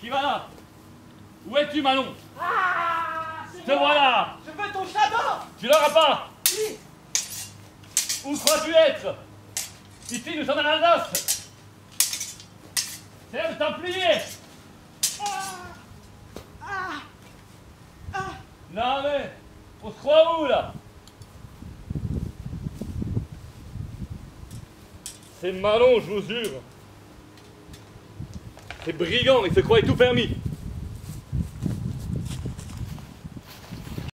Qui va là? Où es-tu, Manon? Ah, Te voilà! Je veux ton chador! Tu l'auras pas! Oui. Où crois-tu être? Ici, nous sommes à l'Alsace! C'est le Templier! Non mais, on se croit où là? C'est Manon, je vous jure. Ces brigands, ils se croyaient tout permis.